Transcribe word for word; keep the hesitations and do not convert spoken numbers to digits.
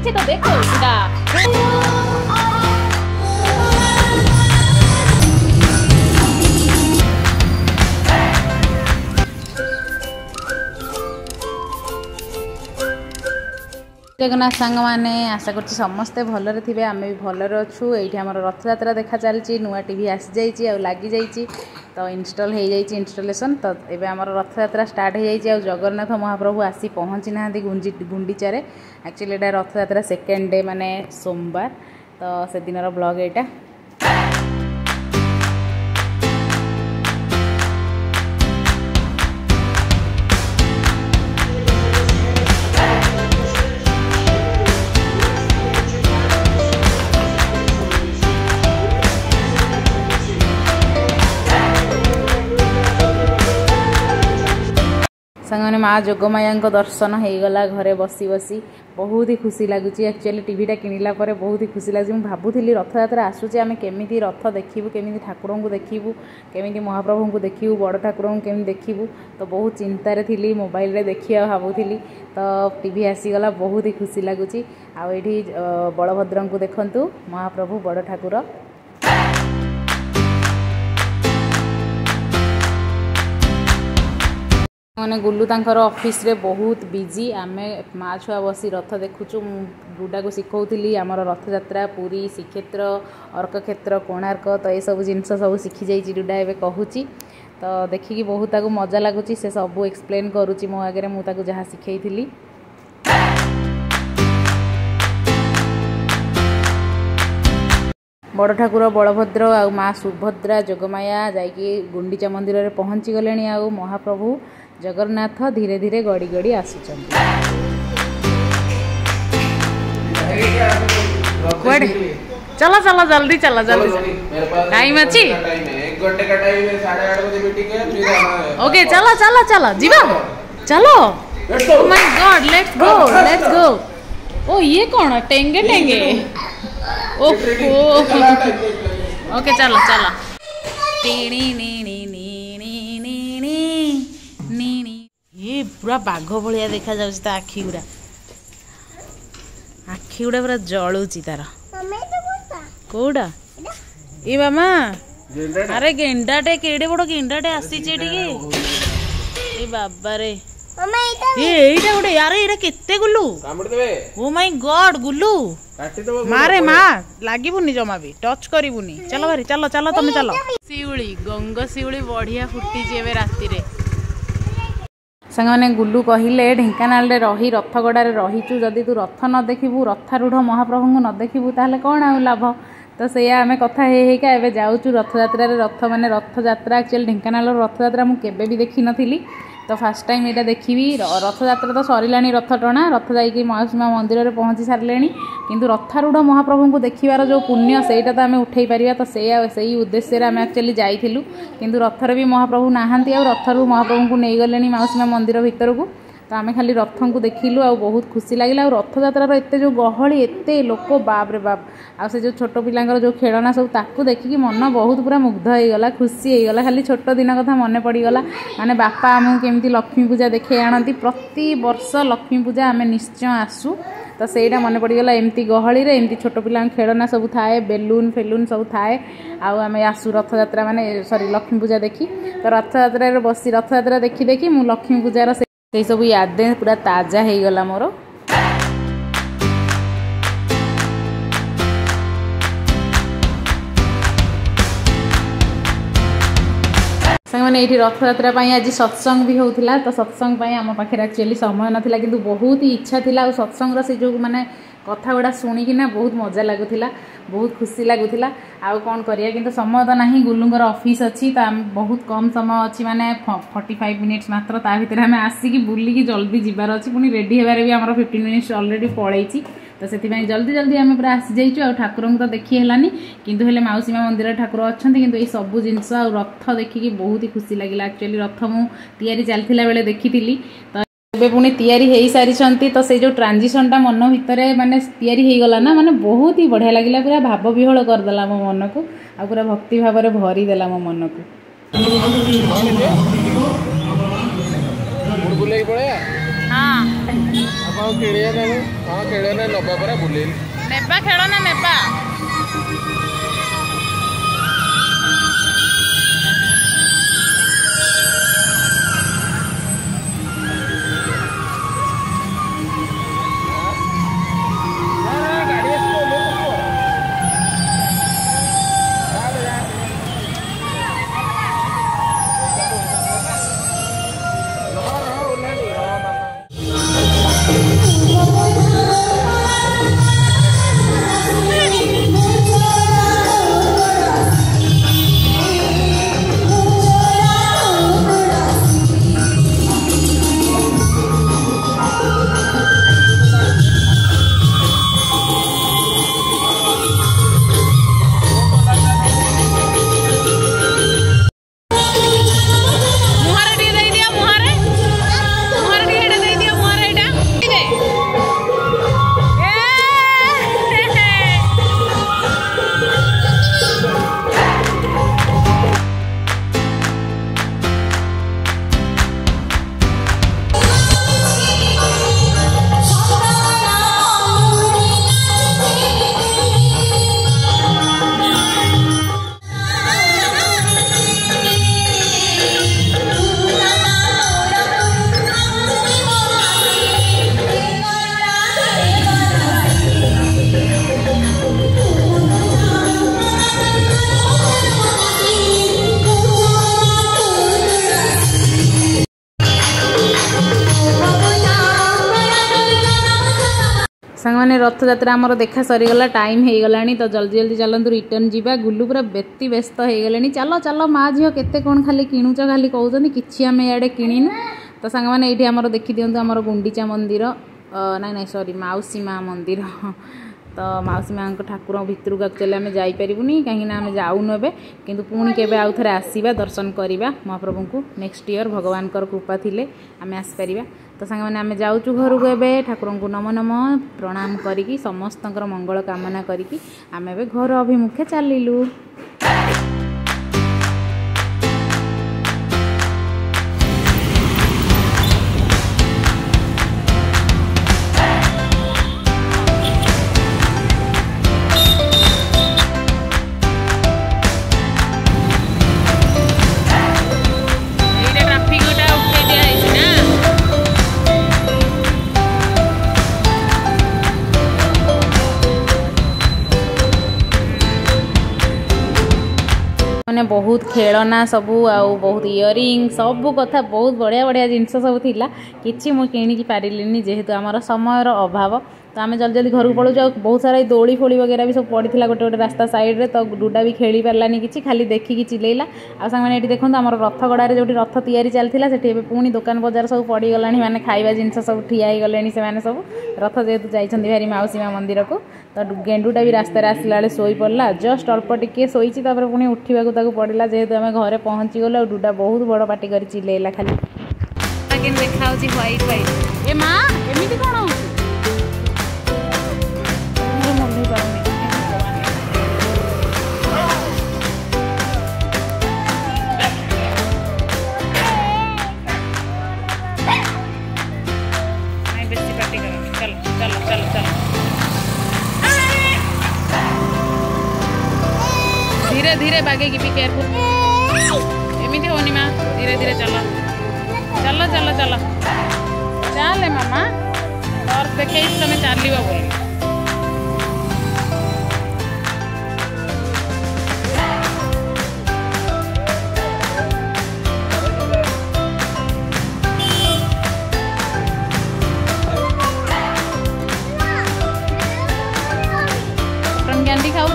पीछे तो देखो सीधा। जगन्नाथ सांग मैंने आशा कर समस्ते भलरे थे आम भी भलरे अच्छू ये आम रथयात्रा देखा चलती नुआ टीवी आसी जाइए लगी जाइए तो इनस्टल हो जाइए इनस्टलेशन तो ये आम रथयात्रा स्टार्ट हो जाइए जगन्नाथ महाप्रभु आसी पहुँची ना गुंडीचारे एक्चुअली एटा रथयात्रा सेकेंड डे माने सोमवार तो से दिन ब्लॉग एटा सांगने माँ जोगमाया दर्शन हो गला घरे बसी बसी बहुत ही खुशी लगुच एक्चुअली टीवीटा किणला बहुत ही खुशी लगे मुझे भावुली रथयात्रा आसूचे आम केमी रथ देखू केमी ठाकुर को देखू केमी महाप्रभु को देखू बड़ ठाकुर को केमी देखू तो बहुत चिंतार थी मोबाइल देखिए भावुली तो टीवी आसीगला बहुत ही खुशी लगुच आठी बलभद्र को देखु महाप्रभु बड़ ठाकुर मैंने गुल्लू तांकर ऑफिस रे बहुत बिजी आमे माँ छुआ बसी रथ देखुचु गुडा को शिखौली आमर रथयात्रा पुरी श्रीक्षेत्र अर्कक्षेत्र कोणार्क तो ये सब जिनस सब शिखी जाइए डुडा एवं कहूँ तो देखिकी बहुत ताकू मजा लगुच से सब एक्सप्लेन करुच्ची मो आगे मुझे जहाँ शिखई बड़ ठाकुर बलभद्र आ माँ सुभद्रा जोगमाया जाकि गुंडीचा मंदिर में पहुँची गले आ महाप्रभु जगन्नाथ धीरे धीरे गड़ी गड़ी आसुचन चलो चलो जल्दी चलो जल्दी टाइम अच्छी ओके चलो चलो चलो जीवा चलो oh my god let's go let's go ओ ये कौन टेंगे टेंगे ओहो ओके चलो चलो टीनी नी नी नी नी नी नी ये पूरा बाघ भलिया देखा जाउछि ता आखी गुड़ा आखी गुड़ा पूरा जळुछि तार कोडा ए मामा अरे गेंडाटे केडे बड़ गेंडाटे आसीछि एटिके ए बाबा रे ये एइटा गोटे यार एइटा केते गुल्लू कामड़ देबे ओ माय गॉड गुल्लू काटी देबो मारे मां लागिबुनी जमा भी टच करिबुनी चलो भारी चलो चलो तुम चलो शिउली गंग शिउली बढ़िया फुटी जेबे राती रे संग माने गुल्लू कहिले ढेंकानाल रे रही रथगड़ा रे रहीचु जदी तू रथ न देखिबू रथारूढ़ महाप्रभु को न देखिबू ताले कोन आ लाभ तो से आमे कथा हे हे का एबे जाउचु रथयात्रा रे रथ माने रथयात्रा एक्चुअली ढेंकानाल रथयात्रा मु केबे भी देखि नथिली तो फास्ट टाइम यहाँ देखी रथयात्रा तो सरला रथ टणा रथ जाकि माउसीमा मंदिर में पहुँची सारे किंतु रथारूढ़ महाप्रभु को देखार जो पुण्य सेटा तो आम उठे पार तो से उद्देश्य आम एक्चुअली जाइलु किंतु रथर भी महाप्रभु नहांती आ रथरू महाप्रभु को नहीं गले माउसीमा मंदिर भितर को तो आम खाली रथ को देखिलु आ बहुत खुशी लगे आ रथयात्रा एत जो गहली एत लोक बाप रे बाप आ से जो छोट पिलांकर जो खेलना सब ताकू देखिकी मन बहुत पूरा मुग्ध हो गला खुशी हो गला खाली छोट दिन कथा मन पड़गला माने बापा आमको केमती लक्ष्मी पूजा देखे आनती प्रति वर्ष लक्ष्मी पूजा आम निश्चय आसू तो सहीटा मन पड़गला एमती गहली रे एमती छोट पिला खेलना सब थाए बेलून फेलून सब थाए आम आसू रथयात्रा माने सॉरी लक्ष्मी पूजा देखी तो रथयात्रा बसी रथयात्रा देखी देखी मु लक्ष्मी पूजार से सब याद पूरा ताजा हो गला मोर मैंने ये रथयात्रा आज सत्संग भी होता तो सत्संग आम पाखे एक्चुअली समय नाला कि बहुत ही इच्छा थी सत्संग से जो माने कथा गुड़ा शुणिकिना बहुत मजा लगुला बहुत खुशी लगुला आउ कौन करिया किंतु समय तो नहीं गुल्लूंगर ऑफिस अच्छी तो आम बहुत कम समय अच्छी माने फोर्टी फाइव मिनिट्स मात्र ता भीतर आम आसिकी बुलिकी जल्दी जीवार अच्छी पुणी रेडी होबार भी आम फिफ्टीन मिनिट्स ऑलरेडी पलैची तो से जल्दी जल्दी आम पूरा आसी जाइचु आ ठाकुर को तो देखी है किंतु हेले माउसीमा मंदिर ठाकुर अच्छा किंतु ये सब जिनस आ रथ देखिकी बहुत ही खुशी लगे एक्चुअली रथ मु तैयारी चलता बेले देखी तो ए पुणी तैयारी हो सारी तो से जो ट्रांजिशन टा मन भितर माने तैयारी हो गला ना माने बहुत ही बढ़िया लगिला पूरा भाव विहल करदेला मो मन को आ पूरा भक्ति भाव में भरीदेला मो मन को हाँ हाँ किड़े ने हाँ किड़े ने नब्बे पर बुले नेबा खेल ना नेबा सांगने रथयात्रा आमर देखा सरीगला टाइम हो गला तो जल्दी जल्दी चलतु रिटर्न जावा गुल्लू पूरा बेती व्यस्त हो गले चलो चलो माँ झील केते कौन खाली किणुच खाली कहते कि आम इे किणुनु तो सांग मैंने ये आमर देखी दिंतु आमर गुंडीचा मंदिर ना ना सॉरी माउसी माँ मंदिर तो माउसी माँ ठाकुर भितर को एक्चुअली आम जापरूनी कहीं आम जाऊनु ए कि पुणी के आउ थे आसवा दर्शन करवा महाप्रभु को नेक्स्ट ईयर भगवान कृपा थिले आम आसपर तो सांग मैंने आम जाऊँ घर को ए ठाकुर को नम नम प्रणाम करी समस्त मंगल कामना करी आम ए घर अभिमुखे चलिलु। मैंने बहुत खेलना सबू आउ बहुत इयरिंग सबू कथा बहुत बढ़िया बढ़िया जिनस सब थिला किछि मु किणी पारिलिनी जेहेतु आमर समयर अभाव तो आम जल्दी जल्दी घर को पड़ू जाऊ बहुत सारा दोली फोली वगैरह भी सब पड़ा गोटे गोटे रास्ता साइड रे तो डुडा भी खेली पारानी कि खाली देखिकी चिलेला आ सांग मैंने ये देखो आम रथगड़े जो रथ तैयारी चलता से पुणी दुकान बजार सब पड़गला मैंने खाଇବା जिनस सब ठिया गले से सब रथ जेहेतु जाइछन्ति भारी माउसी माँ मंदिर को तो गेंडुटा भी रास्तार आसला बेले शोई पड़ा जस्ट अल्प टिके शोची पुणी उठा पड़ा जेहेतु आम घरे पहुँची गलु आ डुडा बहुत बड़ पाटी कर चिलेला खाली देखा व्हाइट व्हाइट ए माँ एमती कौन धीरे धीरे बागे की भी केयरफुल एमती होनी माँ धीरे धीरे चलो चलो चलो चलो चल मामा और देखे तुम चलो बोली कैंडी खाऊ